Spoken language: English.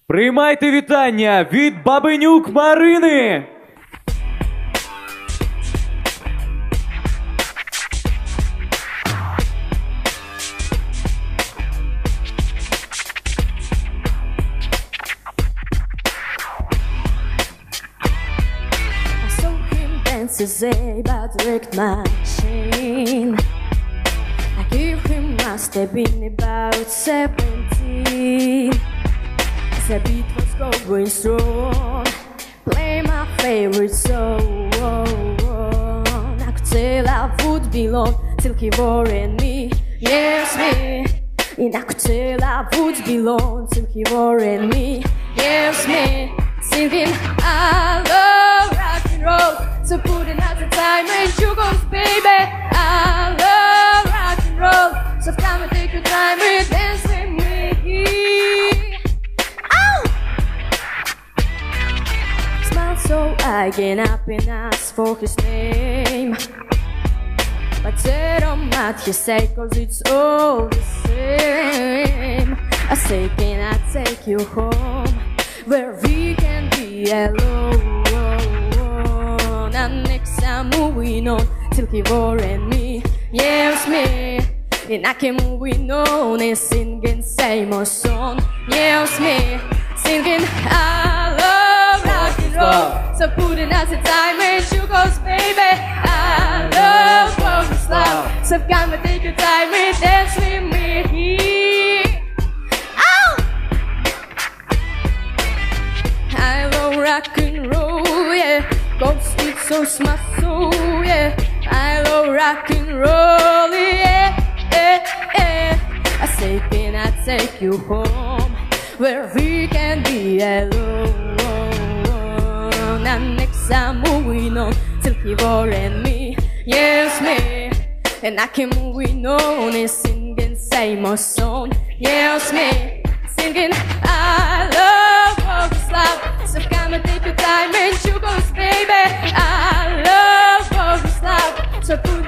Приймайте вітання від Бабенюк Марини! To say about the wrecked machine. I give him must have been about 17. The beat was going strong. Play my favorite song. I could tell I would belong till he wore in me. Yes, me. And I could tell I would belong till he wore in me. Yes, me. Singing I love rock and roll. So putting out the time and you goes, baby. I love rock and roll. So come and take your time and dance with me. Ow! Smile so I get up and ask for his name. But they don't matter, he say, cause it's all the same. I say, can I take you home where we can be alone? And next I'm moving on till he wore and me. Yes, me. And I can moving on and singing same old song. Yes, me. Singing I love rock and roll. So putting out the time and you goes, baby. I love rock and roll. So come and take your time and dance with me. Ow! I love rock and roll, yeah. Cause it's so my soul, yeah. I love rock and roll, yeah, yeah, yeah. I say, can I take you home where we can be alone? And next I'm moving on till he wore and me. Yes, me. And I can moving on and singing same old song. Yes, me. Singing I love August love. So come and take your time and you goes, baby. I love August love. So put